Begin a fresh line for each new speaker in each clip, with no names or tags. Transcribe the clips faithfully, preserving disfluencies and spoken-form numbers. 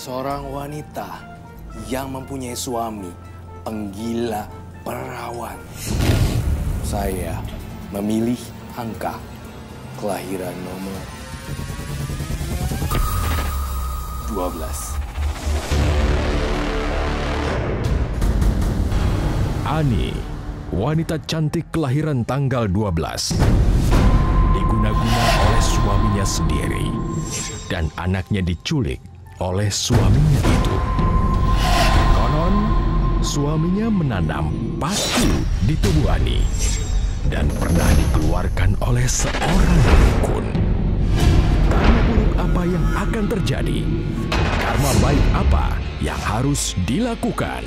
seorang wanita yang mempunyai suami penggila perawan. Saya memilih angka kelahiran nomor dua belas.
Ani, wanita cantik kelahiran tanggal dua belas, diguna-guna oleh suaminya sendiri dan anaknya diculik oleh suaminya itu. Konon, suaminya menanam paku di tubuh Ani dan pernah dikeluarkan oleh seorang dukun. Karma buruk apa yang akan terjadi? Karma baik apa yang harus dilakukan?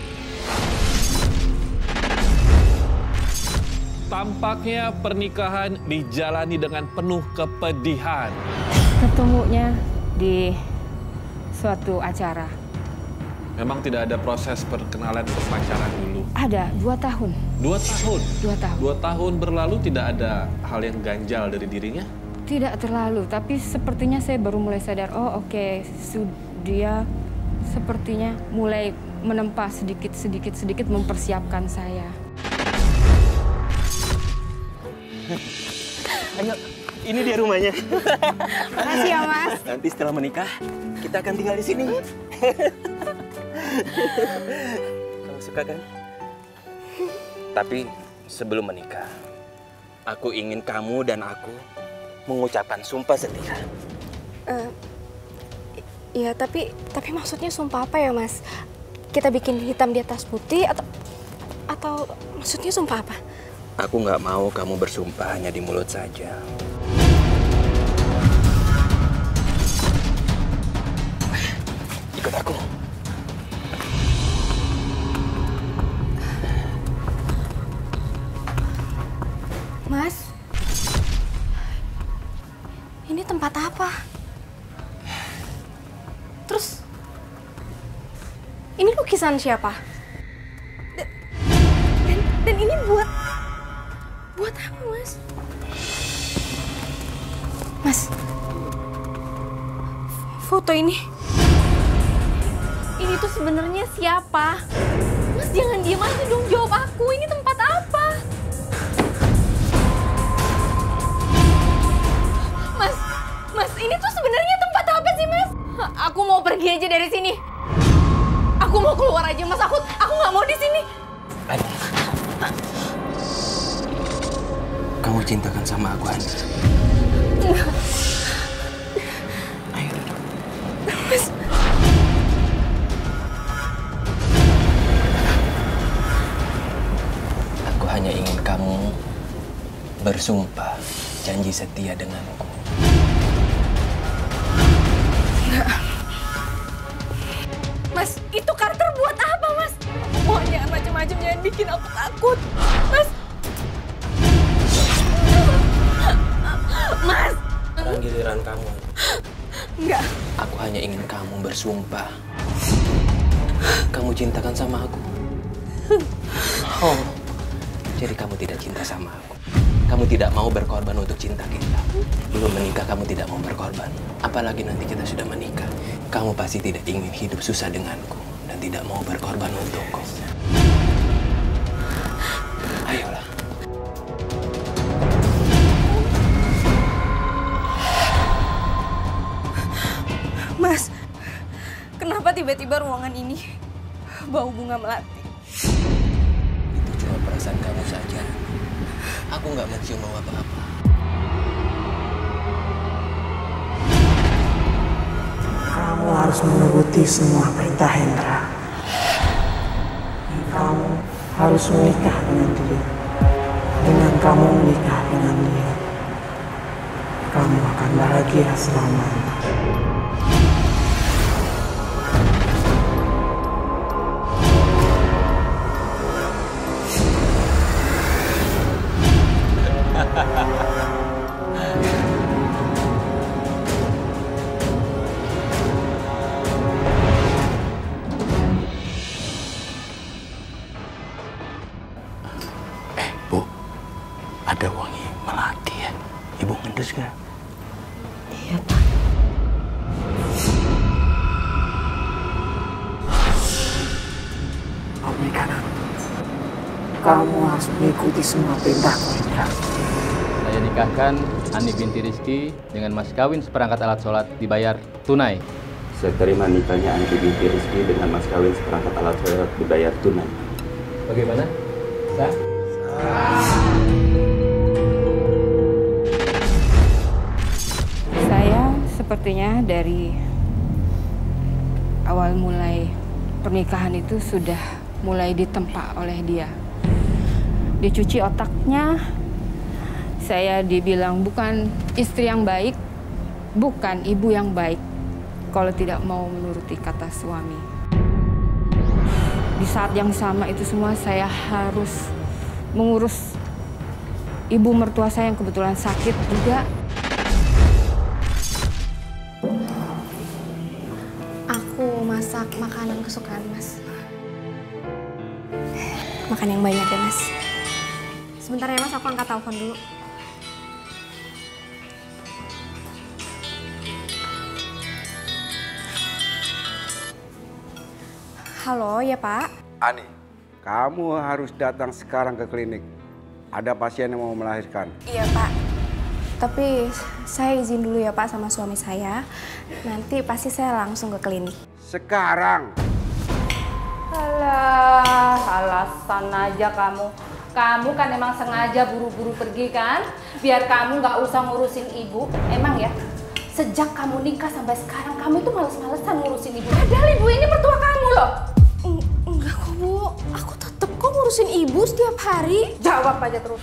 Tampaknya pernikahan dijalani dengan penuh kepedihan.
Ketemunya di suatu acara.
Memang tidak ada proses perkenalan atau pacaran dulu.
Ada, dua tahun.
Dua tahun?
Dua tahun.
Dua tahun berlalu tidak ada hal yang ganjal dari dirinya?
Tidak terlalu, tapi sepertinya saya baru mulai sadar, oh oke, okay, dia sepertinya mulai menempa sedikit-sedikit-sedikit mempersiapkan saya.
Ayo, ini dia rumahnya.
Makasih ya, Mas.
Nanti setelah menikah, kita akan tinggal di sini. Kamu suka kan? Tapi sebelum menikah, aku ingin kamu dan aku mengucapkan sumpah setia.
Uh, iya, tapi tapi maksudnya sumpah apa ya, Mas? Kita bikin hitam di atas putih atau atau maksudnya sumpah apa?
Aku nggak mau kamu bersumpah hanya di mulut saja. Ikut aku.
Mas, ini tempat apa? Terus, ini lukisan siapa? Dan, dan, dan ini buat... Buat apa, Mas? Mas, foto ini, ini tuh sebenarnya siapa? Mas jangan diam aja dong, jawab aku. Ini tempat apa? Mas, Mas, ini tuh sebenarnya tempat apa sih, Mas? Aku mau pergi aja dari sini. Aku mau keluar aja, Mas. Aku, aku nggak mau di sini.
Ani. Kamu cintakan sama aku, Ani? Ayo duduk.
Mas.
Aku hanya ingin kamu bersumpah janji setia denganku.
Enggak. Mas, itu Carter buat apa, Mas? Mohon jangan macam-macam, jangan bikin aku takut. Mas. Mas!
Sekarang giliran kamu.
Enggak.
Aku hanya ingin kamu bersumpah. Kamu cintakan sama aku. Oh, jadi kamu tidak cinta sama aku. Kamu tidak mau berkorban untuk cinta kita. Belum menikah kamu tidak mau berkorban. Apalagi nanti kita sudah menikah. Kamu pasti tidak ingin hidup susah denganku. Dan tidak mau berkorban untukku. Ayolah.
Mas, kenapa tiba-tiba ruangan ini bau bunga melati?
Itu cuma perasaan kamu saja. Aku nggak mencium bau apa-apa.
Kamu harus menuruti semua perintah Hendra. Dan kamu harus menikah dengan dia. Dengan kamu menikah dengan dia, kamu akan bahagia selamanya.
Eh, Bu, ada wangi melati ya? Ibu ngendus nggak?
Iya, Pak.
harus mengikuti semua perintahku, Hendra.
Saya nikahkan Ani binti Rizky dengan mas kawin seperangkat alat sholat dibayar tunai.
Saya terima nikahnya Ani binti Rizky dengan mas kawin seperangkat alat sholat dibayar tunai.
Bagaimana? Sah?
Saya sepertinya dari awal mulai pernikahan itu sudah mulai ditempa oleh dia. Dicuci otaknya, saya dibilang bukan istri yang baik, bukan ibu yang baik kalau tidak mau menuruti kata suami. Di saat yang sama itu semua saya harus mengurus ibu mertua saya yang kebetulan sakit juga.
Aku masak makanan kesukaan Mas. Makan yang banyak ya Mas. Sebentar ya Mas, aku angkat telepon dulu. Halo, ya Pak?
Ani, kamu harus datang sekarang ke klinik. Ada pasien yang mau melahirkan.
Iya Pak. Tapi saya izin dulu ya Pak sama suami saya. Nanti pasti saya langsung ke klinik.
Sekarang.
Alah, alasan aja kamu. Kamu kan emang sengaja buru-buru pergi kan? Biar kamu nggak usah ngurusin ibu. Emang ya, sejak kamu nikah sampai sekarang kamu itu males-malesan ngurusin ibu. Padahal ibu ini mertua kamu loh.
Enggak kok Bu, aku tetep kok ngurusin ibu setiap hari.
Jawab aja terus.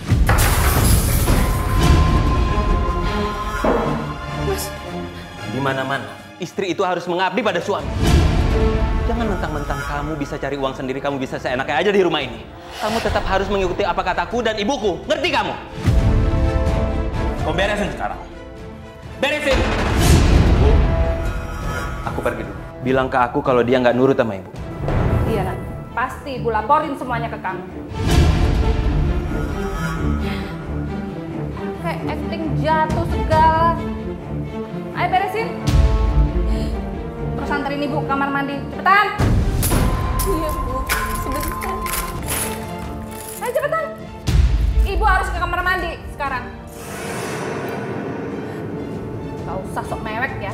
Mas,
Di mana-mana, istri itu harus mengabdi pada suami. Jangan mentang-mentang kamu bisa cari uang sendiri, kamu bisa seenaknya aja di rumah ini. Kamu tetap harus mengikuti apa kataku dan ibuku. Ngerti kamu? Kau beresin sekarang. Beresin! Bu, aku pergi dulu. Bilang ke aku kalau dia nggak nurut sama ibu.
Iya Nak, pasti ibu laporin semuanya ke kamu. Kayak acting jatuh segala. Ayo beresin. Terus anterin ibu ke kamar mandi. Cepetan!
iya Bu, sebentar.
Ayo cepetan! Ibu harus ke kamar mandi sekarang. Gak usah sok mewek ya.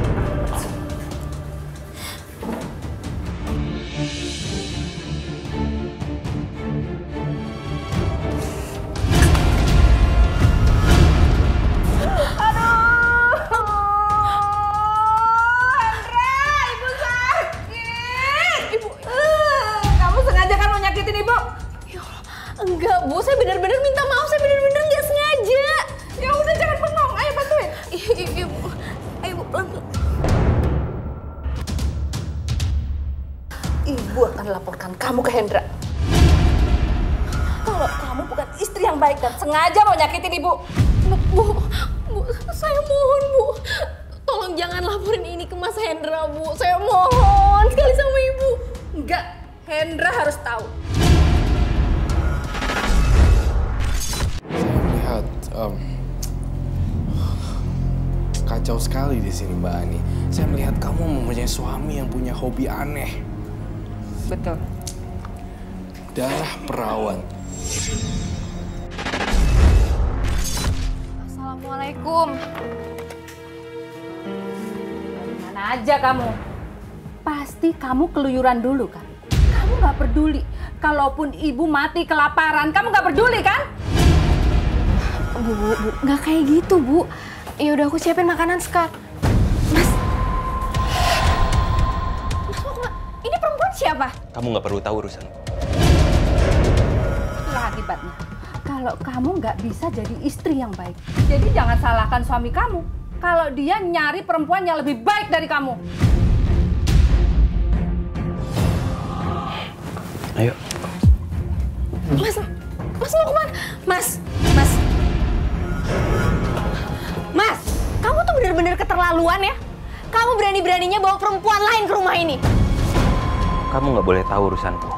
Enggak Bu, saya benar-benar minta maaf, saya benar-benar nggak sengaja.
Ya udah jangan bengong, ayo bantuin.
Iya Bu, ayo Bu pelan-pelan.
Ibu akan laporkan kamu ke Hendra. Kalau kamu bukan istri yang baik dan sengaja mau nyakitin ibu.
Bu, Bu, Bu, saya mohon Bu. Tolong jangan laporin ini ke Mas Hendra Bu. Saya mohon sekali sama Ibu.
Enggak, Hendra harus tahu.
Lihat, um, kacau sekali di sini Mbak Ani. Saya melihat kamu mempunyai suami yang punya hobi aneh.
Betul.
Darah perawan.
Assalamualaikum.
Mana aja kamu? Pasti kamu keluyuran dulu kan? Kamu nggak peduli. Kalaupun ibu mati kelaparan, kamu nggak peduli kan?
Bu, Bu, Bu, nggak kayak gitu Bu. Ya udah aku siapin makanan sekarang. Mas, Mas mau kemana? Ini perempuan siapa?
Kamu nggak perlu tahu urusan.
Itulah akibatnya. Kalau kamu nggak bisa jadi istri yang baik. Jadi jangan salahkan suami kamu. Kalau dia nyari perempuan yang lebih baik dari kamu.
Ayo.
Mas, Mas mau kemana? Mas, Mas. Mas, kamu tuh bener-bener keterlaluan ya. Kamu berani-beraninya bawa perempuan lain ke rumah ini.
Kamu nggak boleh tahu urusanku.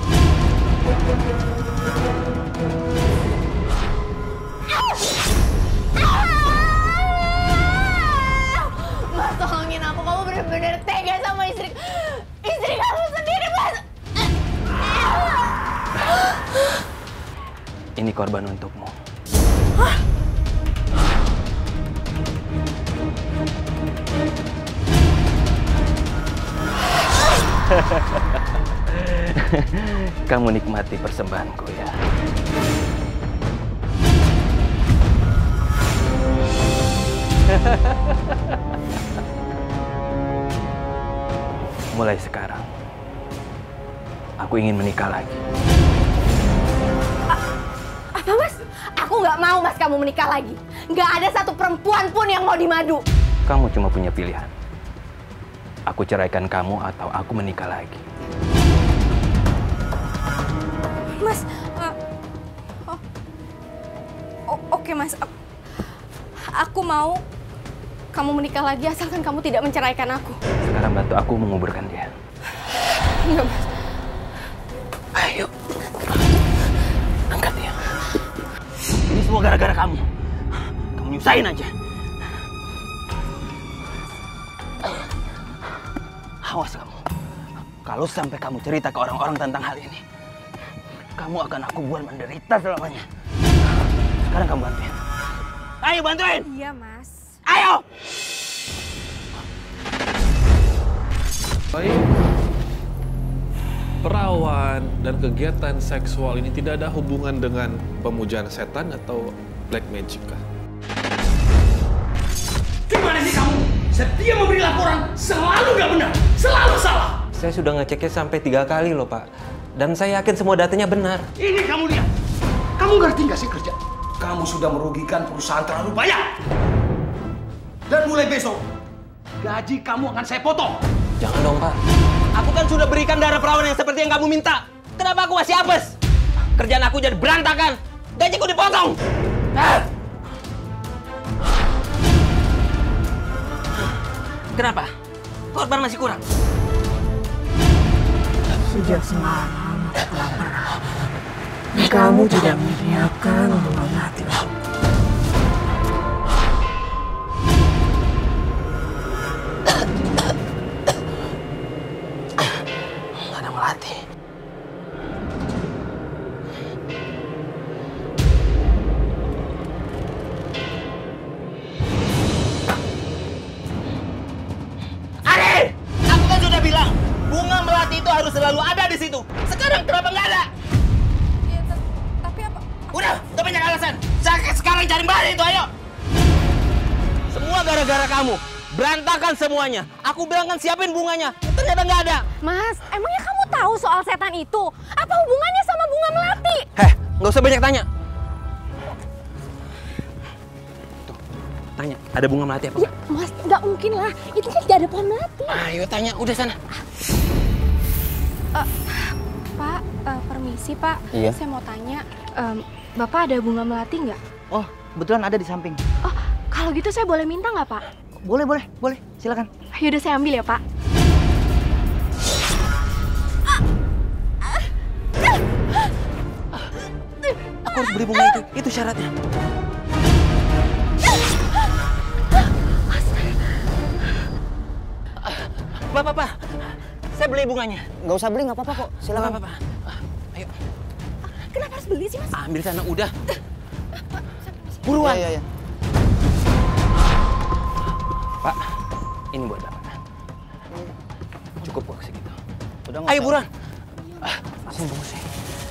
Mas, tolongin aku. Kamu bener-bener tega sama istri istri kamu sendiri, Mas.
Ini korban untukmu.
Hah?
Kamu nikmati persembahanku ya. Mulai sekarang, aku ingin menikah lagi.
Apa mas? Aku nggak mau mas kamu menikah lagi. Nggak ada satu perempuan pun yang mau dimadu.
Kamu cuma punya pilihan. Aku ceraikan kamu atau aku menikah lagi.
Mas, uh, oh, oh, oke mas, aku mau kamu menikah lagi asalkan kamu tidak menceraikan aku.
Sekarang bantu aku menguburkan dia.
Enggak mas.
Ayo, angkat dia. Ini semua gara-gara kamu. Kamu nyusahin aja. Awas kamu. Kalau sampai kamu cerita ke orang-orang tentang hal ini, kamu akan aku buat menderita selamanya. Sekarang kamu bantuin. Ayo bantuin.
Iya mas.
Ayo.
Baik. Perawan dan kegiatan seksual ini tidak ada hubungan dengan pemujaan setan atau black magic kah?
Gimana sih kamu? Setiap memberi laporan selalu nggak benar, selalu salah.
Saya sudah ngeceknya sampai tiga kali loh Pak. Dan saya yakin semua datanya benar.
Ini kamu lihat. Kamu ngerti nggak sih kerja? Kamu sudah merugikan perusahaan terlalu banyak. Dan mulai besok, gaji kamu akan saya potong.
Jangan dong Pak. Aku kan sudah berikan darah perawan yang seperti yang kamu minta. Kenapa aku masih apes? Kerjaan aku jadi berantakan. Gajiku dipotong. Ah! Kenapa? Korban masih kurang.
Sejak semalam setelah perang, kamu tidak menyiapkan bunga melati.
Nggak ada melati. Ari! Aku kan sudah bilang, bunga melati itu harus selalu ada di situ. Sekarang kenapa nggak ada?
Ya, tapi apa?
Udah, udah banyak alasan. Saya sekarang cari mbak itu, ayo. Semua gara-gara kamu. Berantakan semuanya. Aku bilang kan siapin bunganya. Ternyata nggak ada.
Mas, emangnya kamu tahu soal setan itu? Apa hubungannya sama bunga melati?
Heh, nggak usah banyak tanya. Tuh, tanya. Ada bunga melati apa?
Ya, Mas, nggak mungkin lah. Itu kan nggak ada pohon melati.
Ayo tanya, udah sana.
Uh, Pak, uh, permisi Pak.
Iya.
Saya mau tanya, um, Bapak ada bunga melati nggak?
Oh, kebetulan ada di samping.
Oh, kalau gitu saya boleh minta nggak Pak?
Boleh, boleh, boleh. Silakan.
Yaudah saya ambil ya Pak.
Aku harus beli bunga itu. Itu syaratnya. Bapak, Pak. Saya beli bunganya.
Nggak usah beli, nggak apa-apa kok. Silakan.
Bapak, Pak. Ayo.
Kenapa harus beli sih Mas?
Ambil sana, udah. Buruan.
Iya, iya, iya.
Pak, ini buat Bapak. Cukup kok segitu.
Udah,
ayo buruan. Ah, sini bungkus sih.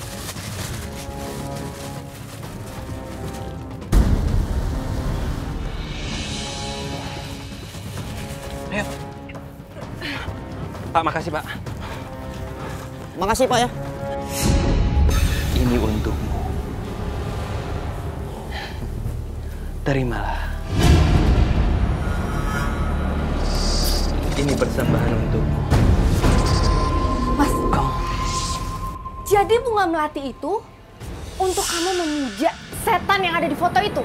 Ayo. Pak, makasih Pak.
Makasih Pak ya.
Ini untukmu. Terimalah. Ini persembahan untukmu.
Mas,
kamu.
Jadi bunga melati itu untuk kamu memuja setan yang ada di foto itu?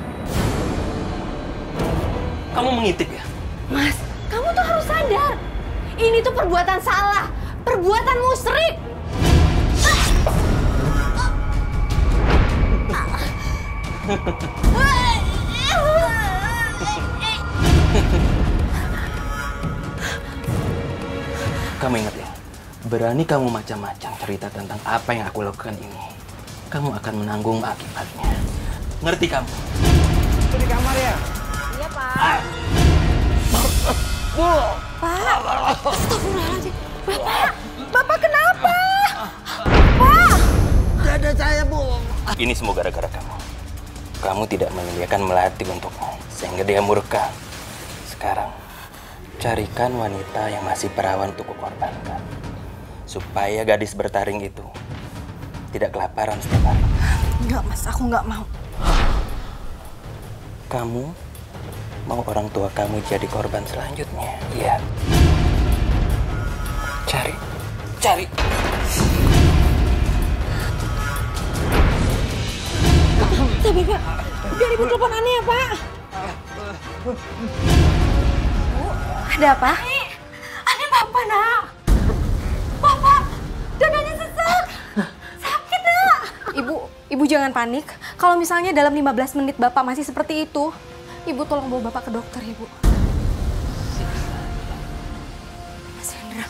Kamu mengintip ya?
Mas, kamu tuh harus sadar. Ini tuh perbuatan salah, perbuatan musyrik.
Kamu ingat ya? Berani kamu macam-macam cerita tentang apa yang aku lakukan ini. kamu akan menanggung akibatnya. Ngerti kamu?
Itu di kamar ya?
Iya, Pak.
Bu!
Pak! Astagfirullahaladzim. Bapak! Bapak kenapa? Pak!
Dada saya, Bu.
Ini semua gara-gara kamu. Kamu tidak menyediakan melati untukmu, sehingga dia murka. Sekarang, carikan wanita yang masih perawan untuk kukorbankan. Supaya gadis bertaring itu tidak kelaparan setiap hari.
Enggak, Mas. Aku nggak mau.
Kamu mau orang tua kamu jadi korban selanjutnya? Iya. Cari. Cari.
Sabar, Pak. Biar Ibu telepon Ani ya, Pak. Bu, ada apa? Ani, Ani Bapak, nak. Bapak, dadanya sesak. Sakit, nak. Ibu, Ibu jangan panik. Kalau misalnya dalam lima belas menit Bapak masih seperti itu, Ibu tolong bawa Bapak ke dokter, Ibu. Mas Hendra.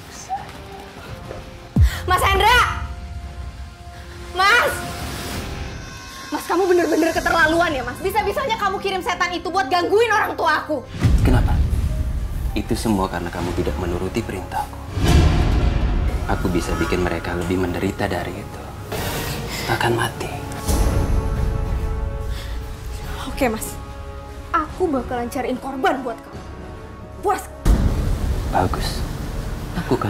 Mas Hendra! Mas! Mas, kamu bener-bener keterlaluan ya, Mas. Bisa-bisanya kamu kirim setan itu buat gangguin orang tua aku.
Kenapa? Itu semua karena kamu tidak menuruti perintahku. Aku bisa bikin mereka lebih menderita dari itu. Bahkan mati.
Oke, Mas. Aku bakalan cariin korban buat kamu. Puas.
Bagus. Lakukan.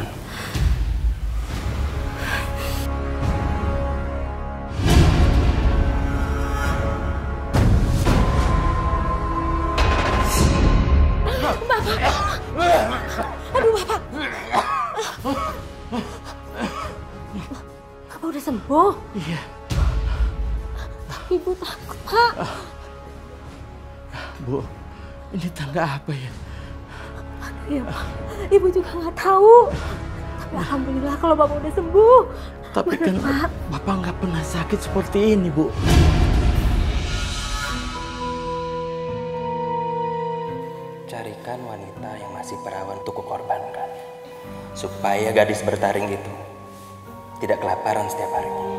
Aduh, Bapak. Bapak udah sembuh?
Iya.
Ibu takut, Pak.
Bu, ini tanda apa ya?
Aduh ya, Pak. Ibu juga nggak tahu. Tapi alhamdulillah kalau Bapak udah sembuh.
Tapi
Bener,
kan
Pak.
Bapak nggak pernah sakit seperti ini, Bu.
Carikan wanita yang masih perawan untuk kukorbankan. Supaya gadis bertaring itu tidak kelaparan setiap harinya.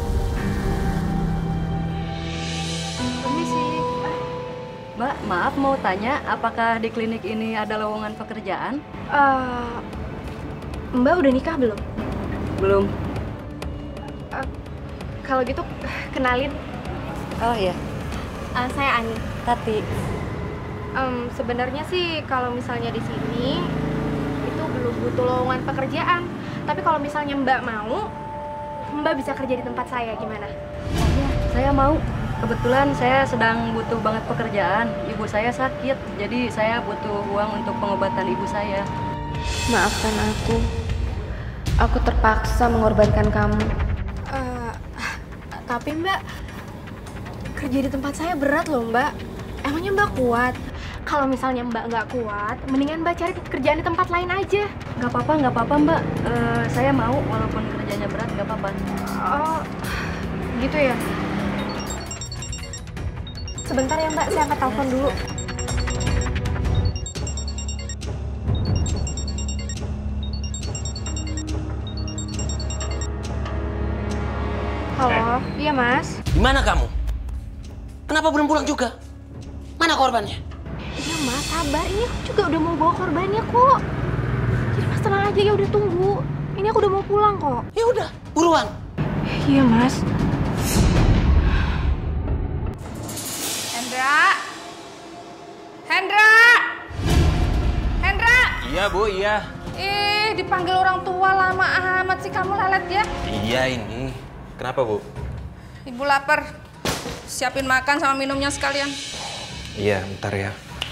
Permisi. Mbak, maaf mau tanya, apakah di klinik ini ada lowongan pekerjaan?
Uh, Mbak udah nikah belum?
Belum.
Uh, kalau gitu, kenalin.
Oh iya.
Uh, saya Ani.
Tati.
Um, Sebenarnya sih kalau misalnya di sini itu belum butuh lowongan pekerjaan. Tapi kalau misalnya Mbak mau, Mbak bisa kerja di tempat saya, gimana?
Oh iya, saya mau. Kebetulan saya sedang butuh banget pekerjaan. Ibu saya sakit, jadi saya butuh uang untuk pengobatan ibu saya.
Maafkan aku. Aku terpaksa mengorbankan kamu. Uh, tapi Mbak, kerja di tempat saya berat loh, Mbak. Emangnya Mbak kuat? Kalau misalnya Mbak nggak kuat, mendingan Mbak cari kerjaan di tempat lain aja.
Nggak apa-apa, nggak apa-apa Mbak. Uh, saya mau, walaupun kerjanya berat, nggak apa-apa.
Oh, gitu ya? Sebentar ya Mbak, saya angkat telepon dulu. Halo, iya Mas.
Di mana kamu? Kenapa belum pulang juga? Mana korbannya?
Iya Mas, sabar. Ini aku juga udah mau bawa korbannya kok. Jadi Mas tenang aja, ya udah tunggu. Ini aku udah mau pulang kok.
Ya udah, buruan.
Iya Mas.
Hendra! Hendra! Hendra!
Iya Bu, iya.
Ih, dipanggil orang tua lama amat sih kamu lelet ya.
Iya ini. Kenapa Bu?
Ibu lapar. Siapin makan sama minumnya sekalian.
Iya, bentar ya.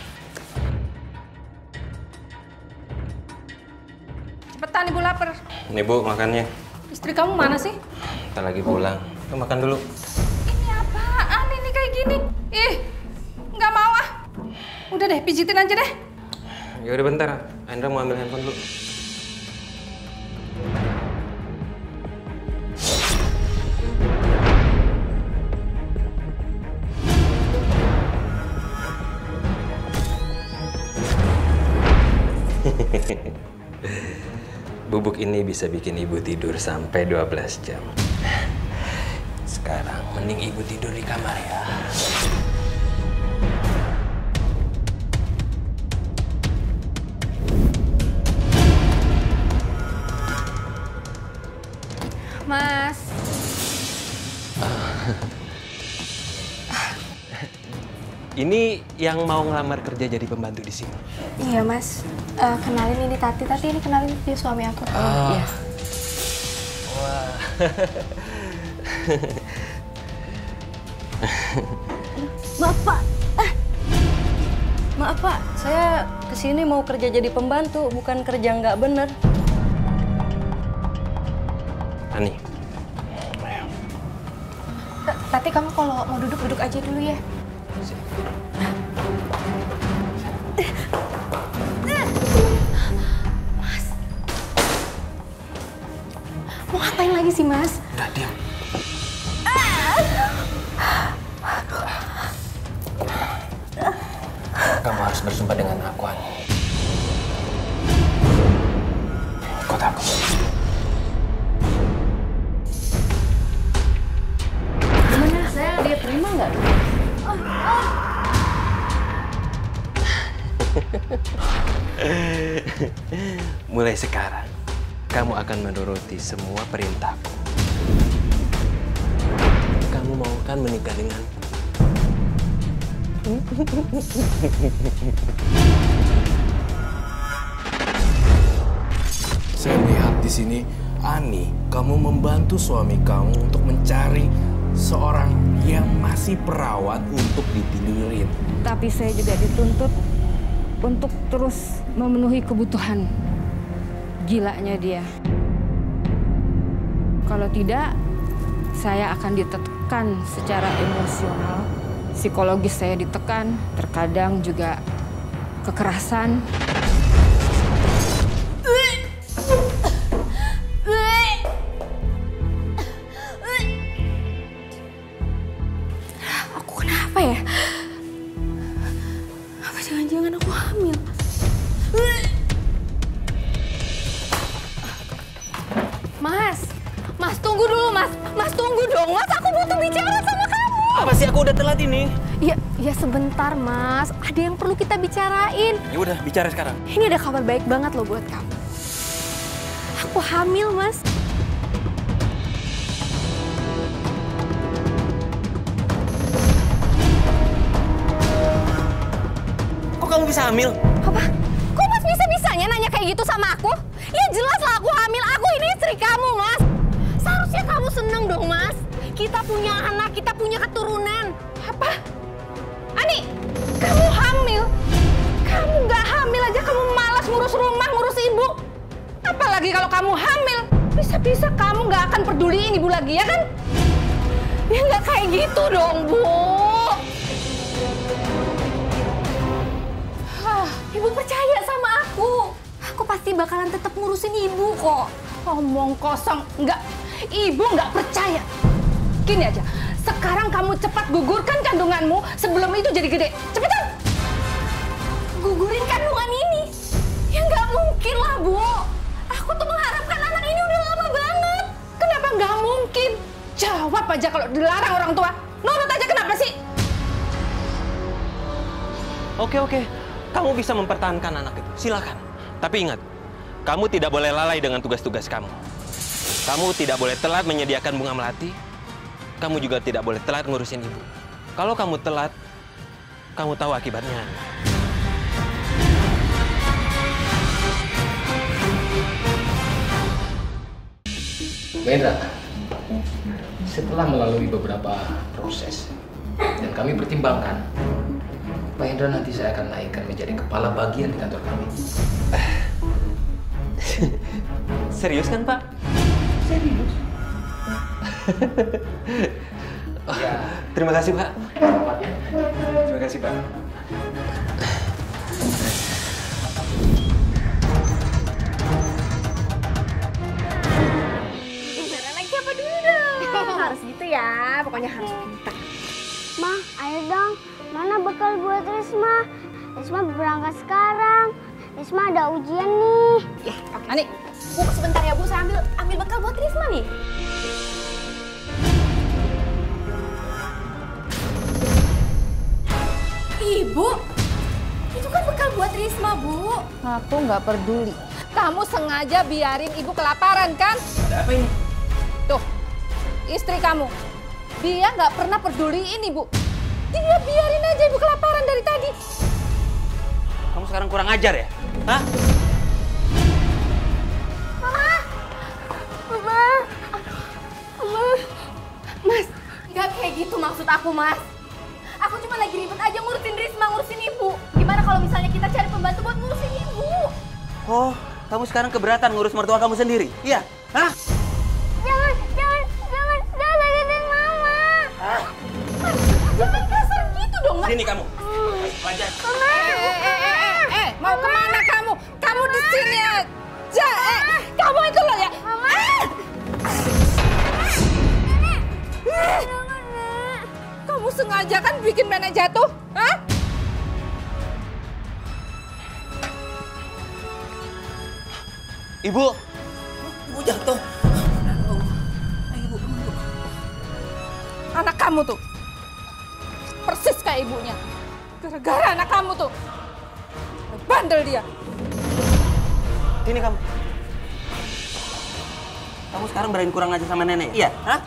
Cepetan Ibu lapar.
Nih Bu, makannya.
Istri kamu mana sih?
Kita lagi pulang. Yuk makan dulu.
Ini apaan ini kayak gini? Ih, nggak mau ah. Udah deh, pijitin aja deh.
Ya udah bentar. Hendra mau ambil handphone dulu. Bubuk ini bisa bikin ibu tidur sampai dua belas jam. Sekarang mending ibu tidur di kamar ya.
Mas.
Ini yang mau ngelamar kerja jadi pembantu di sini.
Iya, Mas. Uh, kenalin ini Tati. Tati ini kenalin dia suami aku.
Oh.
Iya.
Wah.
Maaf, Pak. Ah. Maaf, Pak. Saya kesini mau kerja jadi pembantu, bukan kerja nggak bener.
Ani.
Tati, kamu kalau mau duduk, duduk aja dulu ya. Mas. Mau ngapain lagi sih, Mas?
Udah, diam. Kamu harus bersumpah dengan aku, Ani. Kau takut?
Gimana? Saya dia terima nggak?
Mulai sekarang, kamu akan menuruti semua perintahku. Kamu mau kan menikah denganku?
Saya melihat di sini, Ani, kamu membantu suami kamu untuk mencari seorang yang masih perawat untuk ditidurin.
Tapi saya juga dituntut untuk terus memenuhi kebutuhan gilanya dia. Kalau tidak, saya akan ditekan secara emosional. Psikologis saya ditekan, terkadang juga kekerasan.
Aku kenapa ya? Apa jangan-jangan aku hamil? Mas, Mas tunggu dulu, Mas. Mas tunggu dong, Mas. Aku butuh bicara sama kamu.
Apa sih, aku udah telat ini?
Ya, ya sebentar, Mas. Ada yang perlu kita bicarain.
Ya udah, bicara sekarang.
Ini ada kabar baik banget loh buat kamu. Aku hamil, Mas.
Kok kamu bisa hamil?
Apa? Kok Mas bisa-bisanya nanya kayak gitu sama aku? Ya jelas lah aku hamil. Aku ini istri kamu, Mas. Seharusnya kamu seneng dong, Mas. Kita punya anak, kita punya keturunan. Apa? Ani, kamu hamil? Kamu nggak hamil aja, kamu malas ngurus rumah, ngurus ibu. Apalagi kalau kamu hamil, bisa-bisa kamu nggak akan peduliin ibu lagi, ya kan? Ya nggak kayak gitu dong, Bu. Hah, ibu percaya sama aku. Aku pasti bakalan tetap ngurusin ibu kok. Ngomong kosong, nggak. Ibu nggak percaya. Gini aja, sekarang kamu cepat gugurkan kandunganmu sebelum itu jadi gede. Cepetan! Gugurin kandungan ini. Ya nggak mungkin lah, Bu. Aku tuh mengharapkan anak ini udah lama banget. Kenapa nggak mungkin? Jawab aja kalau dilarang orang tua. Nurut aja, kenapa sih?
Oke, oke. Kamu bisa mempertahankan anak itu. Silakan. Tapi ingat, kamu tidak boleh lalai dengan tugas-tugas kamu. Kamu tidak boleh telat menyediakan bunga melati. Kamu juga tidak boleh telat ngurusin ibu. Kalau kamu telat, kamu tahu akibatnya.
Wendra, setelah melalui beberapa proses dan kami pertimbangkan, Pak Hendra nanti saya akan naikkan menjadi kepala bagian di kantor kami.
Serius kan, Pak?
Serius.
Ya. Terima kasih, Pak. Terima kasih, Pak.
Bicara lagi apa dulu dong? Harus gitu ya, pokoknya harus pintar.
Ma, ayo dong. Mana bekal buat Risma? Risma berangkat sekarang. Risma ada ujian nih.
Ya, oke. Ani, Bu, sebentar ya Bu, saya ambil ambil bekal buat Risma nih.
Ibu, itu kan bekal buat Risma, Bu. Aku nggak peduli. Kamu sengaja biarin ibu kelaparan, kan?
Ada apa ini?
Tuh, istri kamu. Dia nggak pernah peduliin ibu. Dia biarin aja ibu kelaparan dari tadi.
Kamu sekarang kurang ajar ya? Hah?
Mama! Mama! Mama! Mas, nggak kayak gitu maksud aku, Mas. Aku cuma lagi ribet aja ngurusin Risma, ngurusin ibu. Gimana kalau misalnya kita cari pembantu buat ngurusin ibu?
Oh, kamu sekarang keberatan ngurus mertua kamu sendiri? Iya? Hah?
Jangan, jangan, jangan, jangan sakitin Mama.
Hah?
Jangan kasar gitu dong, Mas.
Sini kamu. Pelajar.
Mama. Eh, eh, eh, eh, eh, mau kemana kamu? Kamu di sini aja. Eh, kamu itu loh ya.
Mama.
Eh. Kamu sengaja kan bikin nenek jatuh? Hah?
Ibu. Ibu jatuh.
Anak kamu tuh. Persis kayak ibunya. Gara-gara anak kamu tuh. Bandel dia.
Sini kamu. Kamu sekarang berani kurang aja sama nenek? Iya? Hah?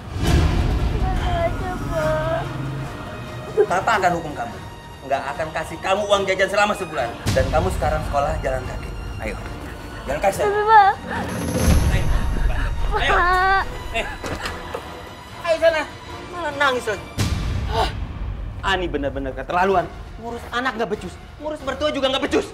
Papa akan hukum kamu. Nggak akan kasih kamu uang jajan selama sebulan. Dan kamu sekarang sekolah jalan kaki. Ayo. Jalan kaki.
Tapi, Pak.
Ayo. Ayo. Eh. Ayo sana. Malah nangis lagi. Ah. Ani benar-benar keterlaluan. Ngurus anak nggak becus. Ngurus mertua juga nggak becus.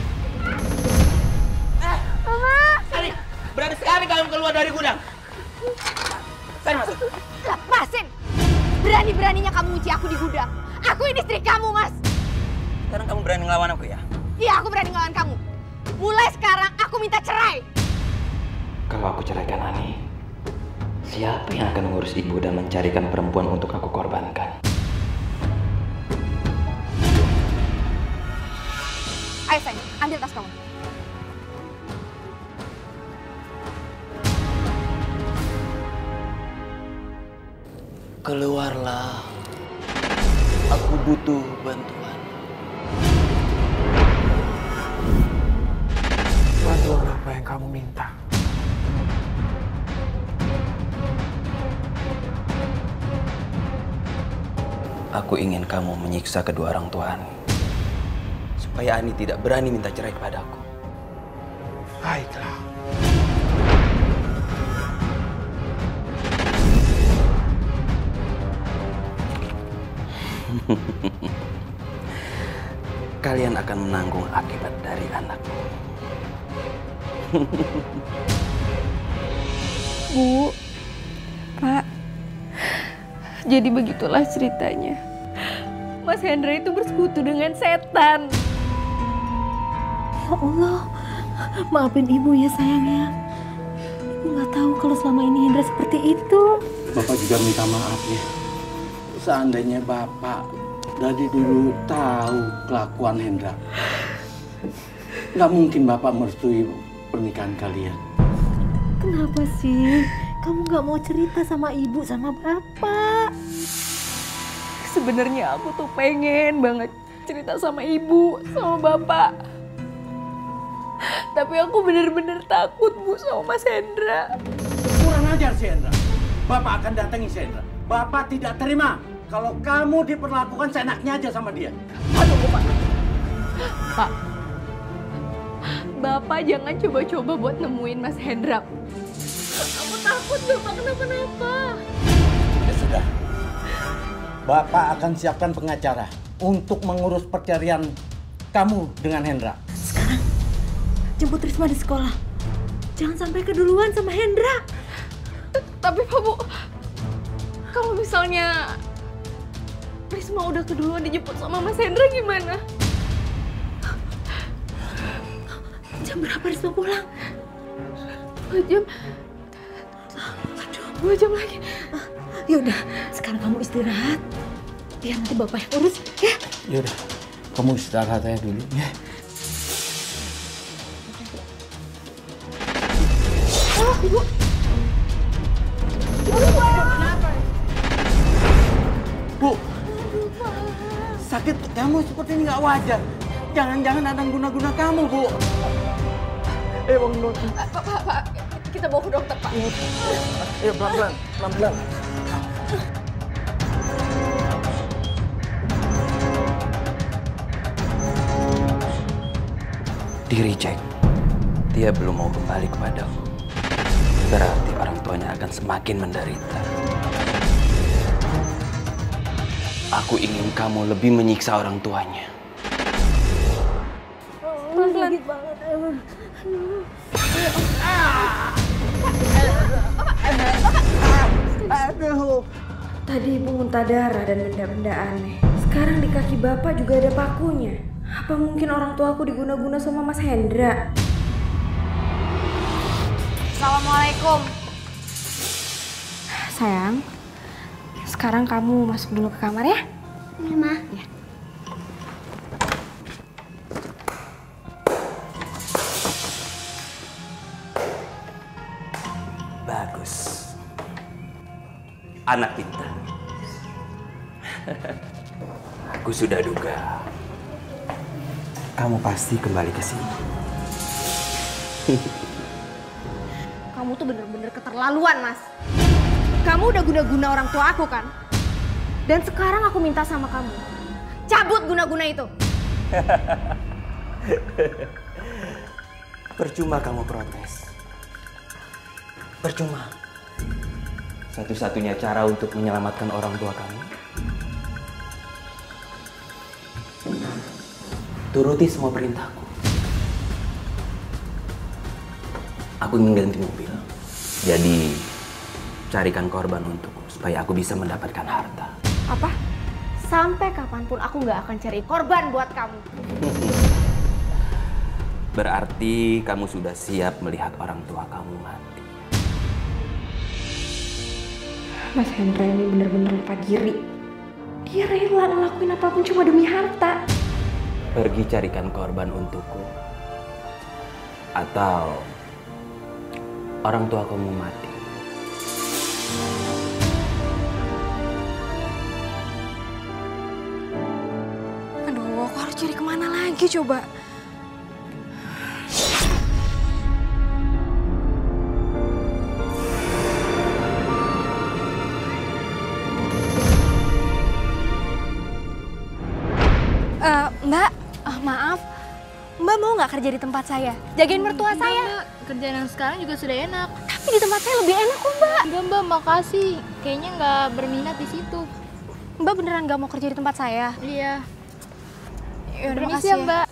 Eh.
Mama.
Ani, berani sekali kamu keluar dari gudang. Saya masuk.
Lepasin. Berani-beraninya kamu uji aku di gudang. Aku ini istri kamu, Mas.
Sekarang kamu berani ngelawan aku ya?
Iya, aku berani ngelawan kamu. Mulai sekarang aku minta cerai.
Kalau aku ceraikan Ani, siapa yang akan mengurus ibu dan mencarikan perempuan untuk aku korbankan?
Ayo sayang, ambil tas kamu.
Keluarlah. Aku butuh bantuan.
Bantuan apa yang kamu minta?
Aku ingin kamu menyiksa kedua orang tua Ani. Supaya Ani tidak berani minta cerai kepadaku.
Baiklah.
Kalian akan menanggung akibat dari anakmu.
Bu, Pak, jadi begitulah ceritanya. Mas Hendra itu bersekutu dengan setan.
Ya Allah, maafin ibu ya sayangnya. Ibu nggak tahu kalau selama ini Hendra seperti itu.
Bapak juga minta maaf ya. Seandainya Bapak dari dulu tahu kelakuan Hendra, nggak mungkin Bapak merestui pernikahan kalian.
Kenapa sih kamu nggak mau cerita sama ibu sama bapak?
Sebenarnya aku tuh pengen banget cerita sama ibu, sama bapak. Tapi aku bener-bener takut, Bu, sama Mas Hendra.
Kurang ajar si Hendra. Bapak akan datangi si Hendra. Bapak tidak terima kalau kamu diperlakukan seenaknya aja sama dia.
Aduh, Pak. Pak, Bapak jangan coba-coba buat nemuin Mas Hendra. Aku takut Bapak kenapa-napa.
Ya sudah. Bapak akan siapkan pengacara untuk mengurus perceraian kamu dengan Hendra.
Sekarang jemput Risma di sekolah. Jangan sampai keduluan sama Hendra.
Tapi Pak, Bu, kalau misalnya Risma udah keduluan dijemput sama Mas Hendra gimana?
Jam berapa Risma pulang?
Dua jam. Aduh, dua jam lagi.
Yaudah, sekarang kamu istirahat. Biar nanti bapak yang urus, ya?
Yaudah, kamu istirahat aja dulu, ya.
Oh, Ibu.
Bu, sakit kamu seperti ini nggak wajar. Jangan-jangan ada yang guna-guna kamu, Bu. Ayo bangun dulu.
Pak, Pak, Pak, kita bawa ke dokter, Pak.
Ayo pelan-pelan, pelan-pelan.
Di-reject. Dia belum mau kembali kepadamu. Berarti orang tuanya akan semakin menderita. Aku ingin kamu lebih menyiksa orang tuanya.
Pelan-pelan banget.
Aduh.
Tadi ibu muntah darah dan benda-benda aneh. Sekarang di kaki bapak juga ada pakunya. Apa mungkin orang tua aku diguna-guna sama Mas Hendra? Assalamualaikum. Sayang, sekarang kamu masuk dulu ke kamar ya.
Iya, Ma.
Ya.
Bagus. Anak pintar. Aku sudah duga. Kamu pasti kembali ke sini.
Kamu tuh bener-bener keterlaluan, Mas. Kamu udah guna-guna orang tua aku kan? Dan sekarang aku minta sama kamu, cabut guna-guna itu.
Percuma kamu protes. Percuma. Satu-satunya cara untuk menyelamatkan orang tua kamu, turuti semua perintahku. Aku ingin ganti mobil. Jadi, carikan korban untukku supaya aku bisa mendapatkan harta.
Apa? Sampai kapanpun aku nggak akan cari korban buat kamu.
Berarti kamu sudah siap melihat orang tua kamu mati.
Mas Hendra ini bener-bener lupa diri. Dia rela ngelakuin apapun cuma demi harta.
Pergi carikan korban untukku. Atau orang tua kamu mati.
Aduh, aku harus cari kemana lagi coba? Uh, Mbak, uh, maaf, Mbak mau nggak kerja di tempat saya? Jagain mertua
Enggak,
saya.
Mbak. Kerjaan yang sekarang juga sudah enak.
Tapi di tempat saya lebih enak kok, Mbak.
Enggak, Mbak, makasih. Kayaknya nggak berminat di situ.
Mbak beneran nggak mau kerja di tempat saya?
Iya.
Yaudah,
Permisi
makasih
ya, Mbak.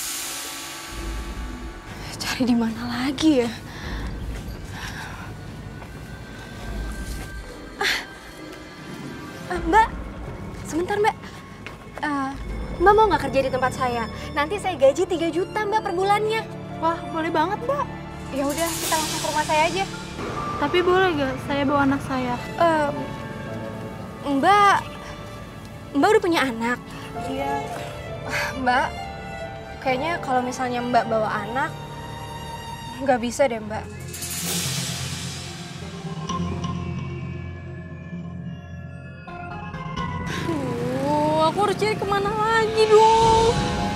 Cari di mana lagi ya? Ah, ah, Mbak, sebentar Mbak. Uh, Mbak mau nggak kerja di tempat saya? Nanti saya gaji tiga juta Mbak per bulannya.
Wah, boleh banget, Mbak.
Ya udah, kita langsung ke rumah saya aja.
Tapi boleh nggak saya bawa anak saya?
Uh, Mbak, Mbak udah punya anak?
Iya.
Mbak, kayaknya kalau misalnya Mbak bawa anak, nggak bisa deh Mbak. Duh, aku harus cari kemana lagi dong?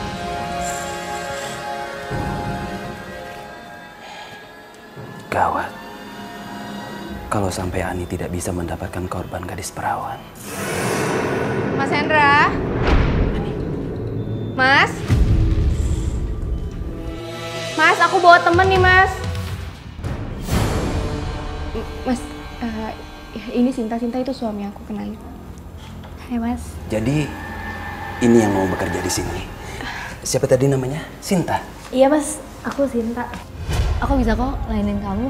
Gawat. Kalau sampai Ani tidak bisa mendapatkan korban gadis perawan.
Mas Hendra? Mas? Mas, aku bawa temen nih, Mas. Mas, uh, ini Sinta. Sinta itu suami aku, kenalin. Hai, Mas.
Jadi, ini yang mau bekerja di sini. Siapa tadi namanya? Sinta?
Iya, Mas. Aku Sinta. Aku bisa kok layanin kamu.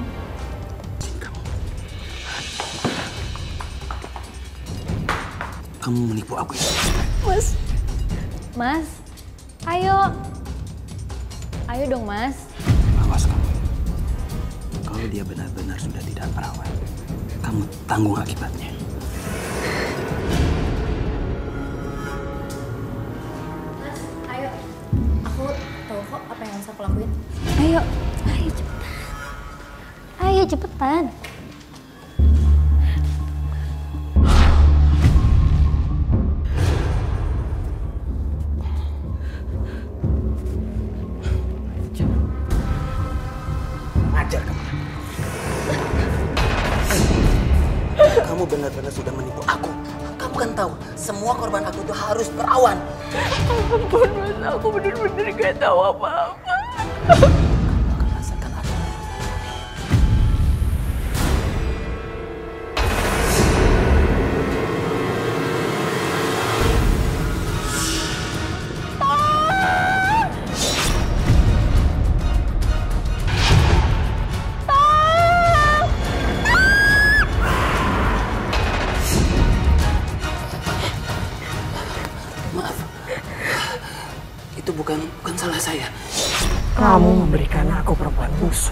Kamu menipu aku ya?
Mas. Mas. Ayo. Ayo dong, Mas.
Awas kamu. Kalau dia benar-benar sudah tidak perawan, kamu tanggung akibatnya.
Mas, ayo. Aku tahu kok apa yang harus aku lakuin.
Ayo.
Ayo cepetan. Ayo cepetan.
ajar kamu. Kamu benar-benar sudah menipu aku. Kamu kan tahu, semua korban aku itu harus perawan.
Ampun Mas, aku bener-bener gak tahu apa-apa.
Itu bukan bukan salah saya.
Kamu memberikan aku perempuan busuk.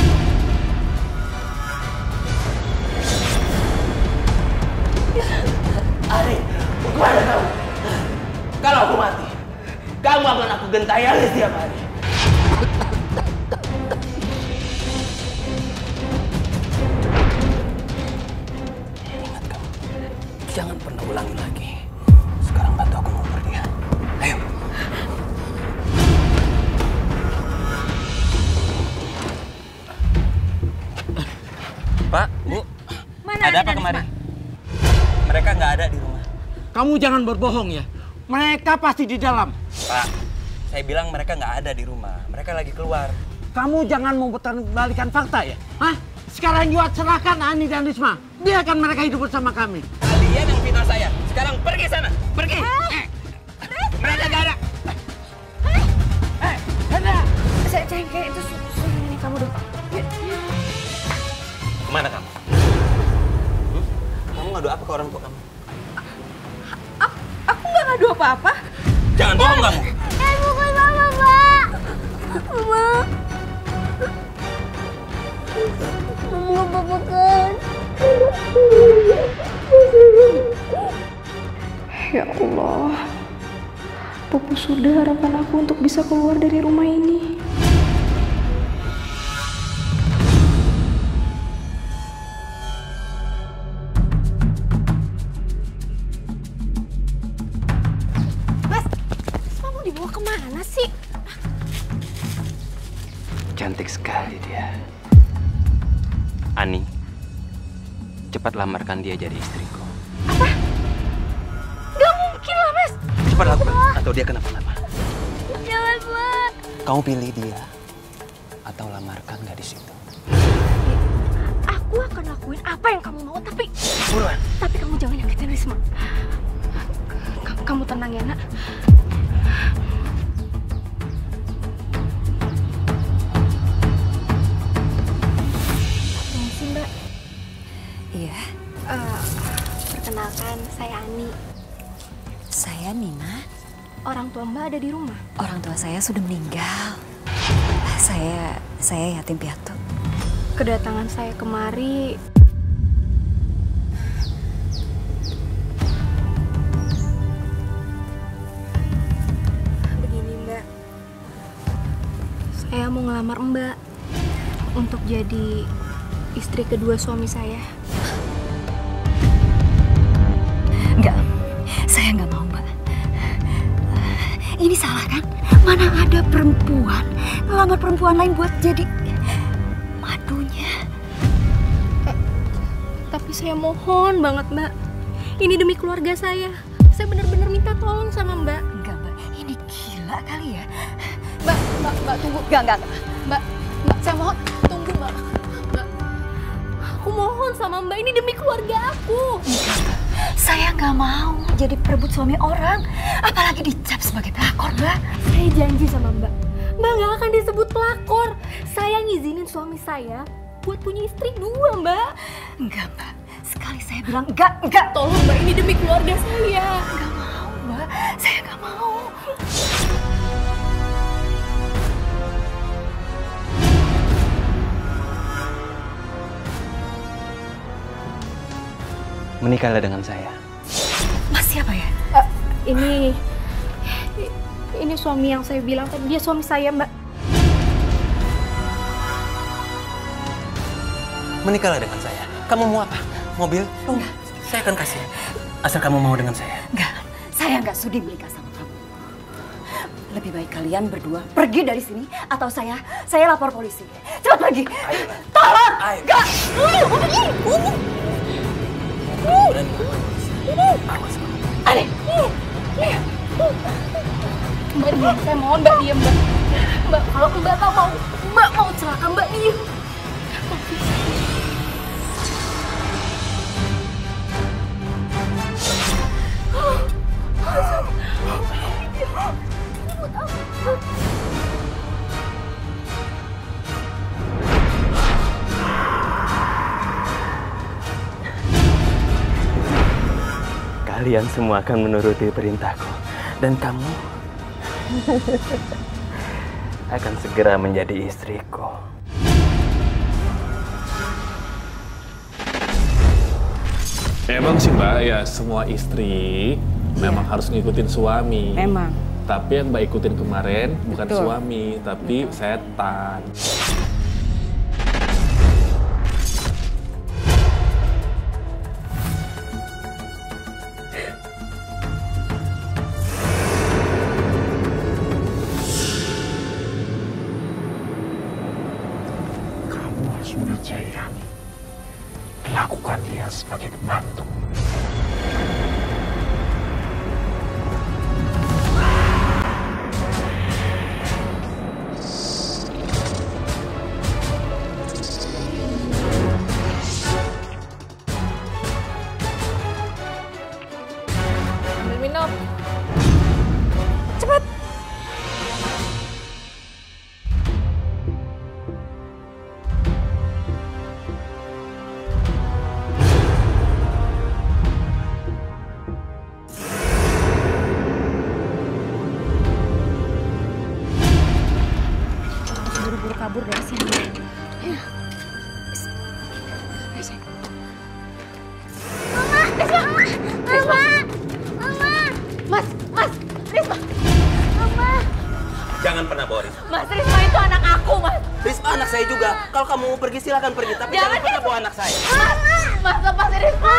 Ari, gimana kamu? Kalau aku mati, kamu akan aku gentayangi setiap hari. Ingat kamu, jangan pernah ulangi lagi. Sekarang bantu aku ngubur dia. Ayo. Pak, Bu,
Mana
ada apa kemarin? Mereka nggak ada di rumah.
Kamu jangan berbohong ya. Mereka pasti di dalam.
Pak, saya bilang mereka nggak ada di rumah. Mereka lagi keluar.
Kamu jangan memutarbalikan fakta ya. Hah? Sekarang juga serahkan Ani dan Risma. Biarkan mereka hidup bersama kami.
Kalian yang fitnah saya. Sekarang pergi sana. Pergi. Eh. Mereka nggak ada.
Eh, Hendra.
Saya cengkeh itu suami ini kamu dong.
Kemana kamu? Hmm? Kamu ngadu apa ke orang tua kamu?
Aku nggak ngadu apa-apa.
Jangan bohong kamu.
Eh, bukan mama, Mbak. Mama. Mama nggak apa-apa kan?
Ya Allah, pupus sudah harapan aku untuk bisa keluar dari rumah ini. Mas, kamu dibawa kemana sih?
Cantik sekali dia. Ani, cepat lamarkan dia jadi istriku.
Gak mungkin lah, Mas.
Cepat lakukan, atau dia kenapa-napa.
Jangan, Mbak.
Kamu pilih dia, atau lamarkan gadis itu.
Aku akan lakuin apa yang kamu mau, tapi...
Buruan.
Tapi kamu jangan nyakitin Risma. K- kamu tenang ya, Nak. Permisi, Mbak.
Iya.
Eh, perkenalkan, saya Ani.
Saya Nina.
Orang tua Mbak ada di rumah.
Orang tua saya sudah meninggal. Saya saya yatim piatu.
Kedatangan saya kemari begini, Mbak. Saya mau ngelamar Mbak untuk jadi istri kedua suami saya.
Enggak, saya nggak mau, Mbak. Ini salah kan? Mana ada perempuan ngelamar perempuan lain buat jadi madunya.
Eh, tapi saya mohon banget, Mbak. Ini demi keluarga saya. Saya benar-benar minta tolong sama Mbak.
Enggak, Mbak. Ini gila kali ya.
Mbak, Mbak, Mbak tunggu.
Enggak, enggak, enggak.
Mbak, Mbak, saya mohon tunggu, Mbak. Mbak, aku mohon sama Mbak, ini demi keluarga aku.
Enggak, Mbak. Saya nggak mau jadi perebut suami orang, apalagi dicap sebagai pelakor, Mbak.
Saya janji sama Mbak, Mbak nggak akan disebut pelakor. Saya ngizinin suami saya buat punya istri dua, Mbak.
Enggak, Mbak. Sekali saya bilang enggak, enggak.
Tolong, Mbak, ini demi keluarga saya.
Enggak mau, Mbak. Saya nggak mau.
Menikahlah dengan saya.
Mas siapa ya?
Uh, ini, ini suami yang saya bilang tadi. Dia suami saya, Mbak.
Menikahlah dengan saya. Kamu mau apa? Mobil? Oh,
enggak.
Saya akan kasih. Asal kamu mau dengan saya.
Enggak, saya nggak sudi menikah sama kamu. Lebih baik kalian berdua pergi dari sini atau saya saya lapor polisi. Cepat pergi. Tolong. Enggak.
Aneh. Mbak diam, saya mohon Mbak diam, Mbak. Mbak, kalau Mbak tak mau, Mbak mau celaka, Mbak diam.
Kalian semua akan menuruti perintahku. Dan kamu akan segera menjadi istriku.
Emang sih Mbak, ya semua istri ya. Memang harus ngikutin suami.
Memang.
Tapi yang Mbak ikutin kemarin bukan
Betul.
suami, tapi Betul. setan.
Lakukan dia sebagai pembantu.
Ambil minum. Cepat. Buru-buru kabur dari sini. Ya.
Mama, Mama,
Mas, Mas, Risma.
Mama.
Jangan pernah bawa Risma.
Mas, Risma itu anak aku, Mas.
Risma anak saya juga. Kalau kamu mau pergi silakan pergi, tapi jangan, jangan pernah bawa anak saya.
Mas, Mas, lepasin Risma.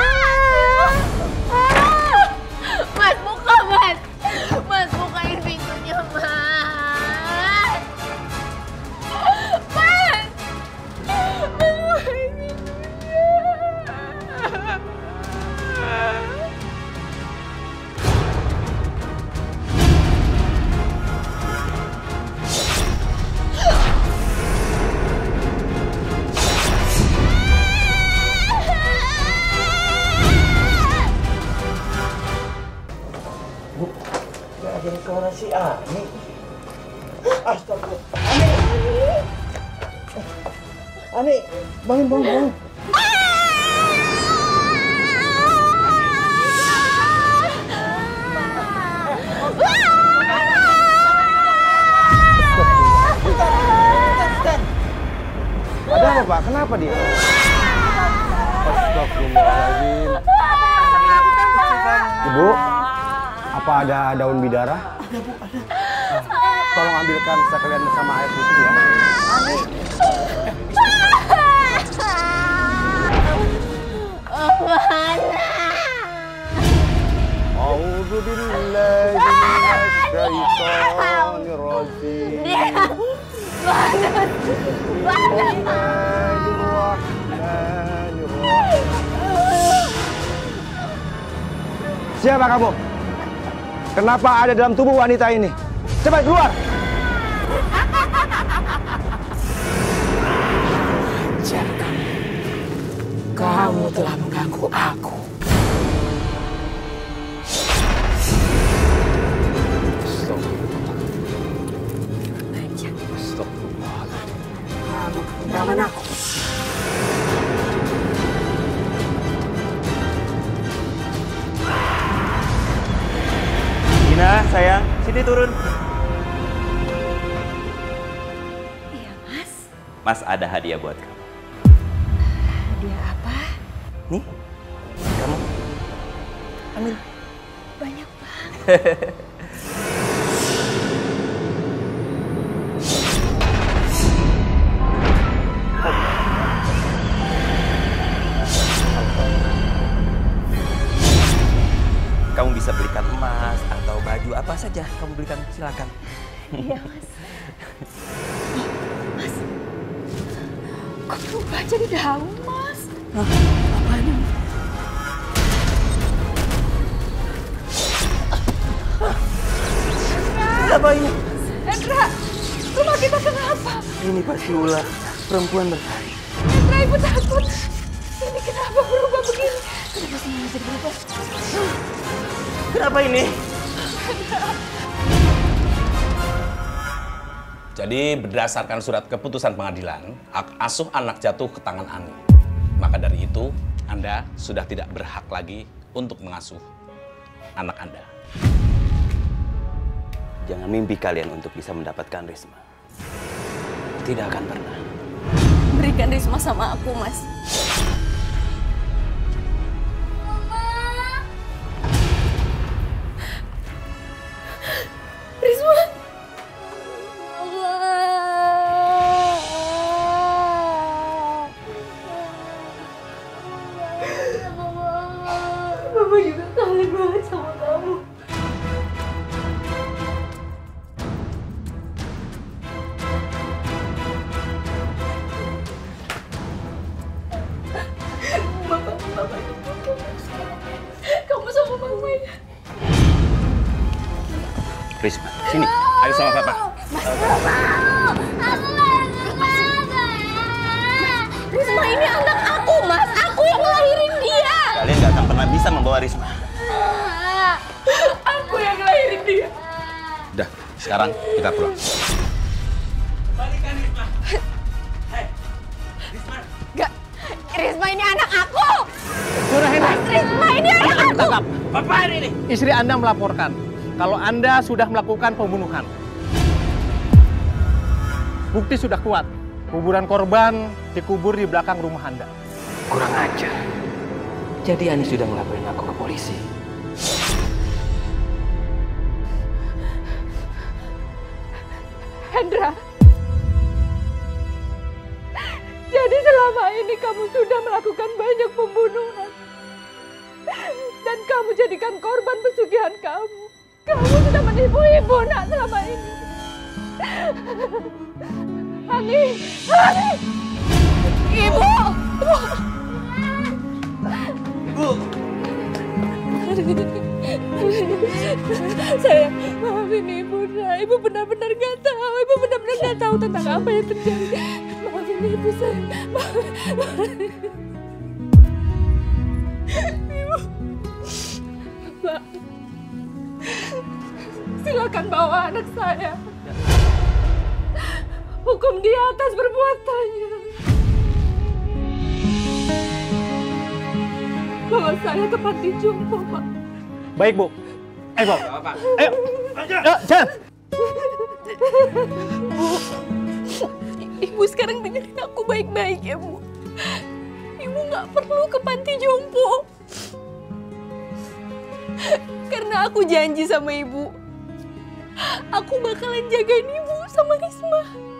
Mas, buka, Mas. Mas, bukain pintunya, Mas. Mas. Mas, bukain pintunya.
Ada suara si Ani. Astagfirullah. Ani. Ani, bangun, bangun, bangun.
Ada apa, Pak? Kenapa dia? Astagfirullahaladzim. Ibu, apa ada daun bidara?
Ada, Bu, ada.
Tolong ambilkan sekalian bersama air putih ya. A'udzu billahi minasyaitonir rajim. Siapa kamu? Kenapa ada dalam tubuh wanita ini? Cepat keluar!
Jangan. Kamu telah mengganggu aku. Kamu kekurangan aku.
Gina, sayang, sini turun.
Iya, Mas.
Mas ada hadiah buat kamu.
Hadiah apa?
Nih, kamu ambil.
Banyak banget.
Kamu bisa belikan emas atau baju apa saja kamu belikan, silakan.
Iya, Mas. Mas, kok berubah jadi daun, Mas?
Hah? Apa ini? Apa ini?
Hendra, rumah kita kenapa?
Ini pasti ulah perempuan bertari.
Hendra, ibu takut. Ini kenapa berubah begini? Kenapa semuanya jadi berubah?
Kenapa ini?
Jadi berdasarkan surat keputusan pengadilan, hak asuh anak jatuh ke tangan Ani. Maka dari itu, Anda sudah tidak berhak lagi untuk mengasuh anak Anda.
Jangan mimpi kalian untuk bisa mendapatkan Risma. Tidak akan pernah.
Berikan Risma sama aku, Mas. Risma. Mama juga kangen banget sama kamu. Mama, Mama, kamu sama Mama ya?
Risma, sini. Ayo sama Papa.
Risma ini anak aku, Mas. Aku yang ngelahirin dia.
Kalian nggak akan pernah bisa membawa Risma.
Aku yang ngelahirin dia.
Udah, sekarang kita pulang.
Kembalikan Risma. Hei, Risma.
Gak, Risma ini anak aku.
Mas,
Risma ini anak aku.
Tetap. Bapak ini. Istri Anda melaporkan kalau Anda sudah melakukan pembunuhan. Bukti sudah kuat. Kuburan korban dikubur di belakang rumah Anda.
Kurang ajar. Jadi Ani sudah melaporin aku ke polisi.
Hendra. Jadi selama ini kamu sudah melakukan banyak pembunuhan. Dan kamu jadikan korban pesugihan kamu. Kamu sudah menipu ibu nak selama ini. Ani, Ani, ibu,
ibu.
Sayang, maafin ibu nak. Ibu benar-benar nggak tahu. Ibu benar-benar nggak tahu tentang apa yang terjadi. Maafin ibu sayang. Maafin. Ibu, Mbak. Silakan bawa anak saya. Hukum dia atas perbuatannya. Bawa saya ke panti jompo, Pak.
Baik, Bu. Eh, Bu.
Pak.
Ayo. Ayo, jalan.
Bu, Ibu sekarang dengerin aku baik-baik ya, Bu. Ibu nggak perlu ke panti jompo. Karena aku janji sama Ibu, aku bakalan jagain Ibu sama Risma.